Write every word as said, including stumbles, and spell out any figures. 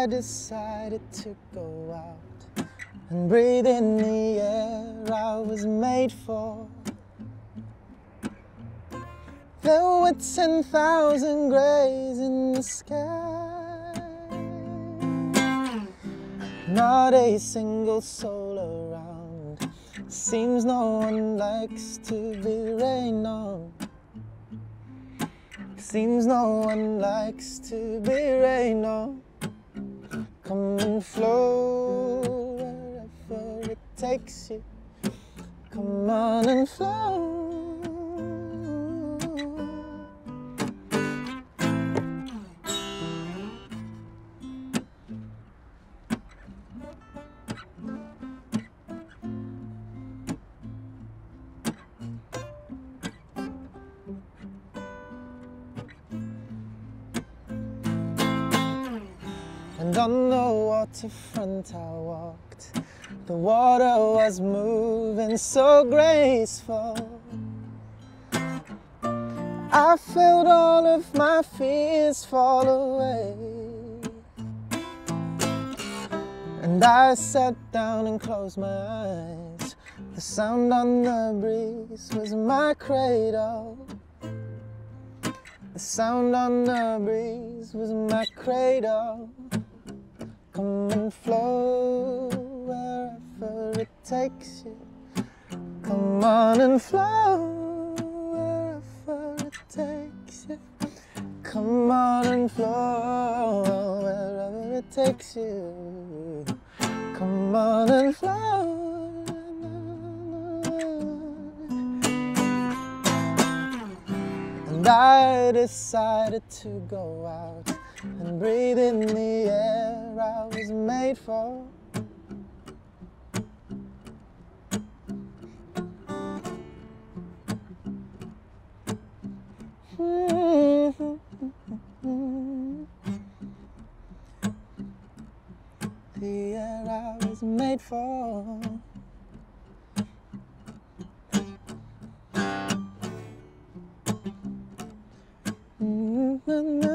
I decided to go out and breathe in the air I was made for. There were ten thousand greys in the sky, not a single soul around. Seems no one likes to be rained on. Seems no one likes to be rained on. Come and flow wherever it takes you. Come on and flow. And on the waterfront I walked. The water was moving so graceful. I felt all of my fears fall away. And I sat down and closed my eyes. The sound on the breeze was my cradle. The sound on the breeze was my cradle. Come and flow wherever it takes you. Come on and flow wherever it takes you. Come on and flow wherever it takes you. Come on and flow. And I decided to go out and breathe in the air I was made for. The air I was made for. Mm-hmm.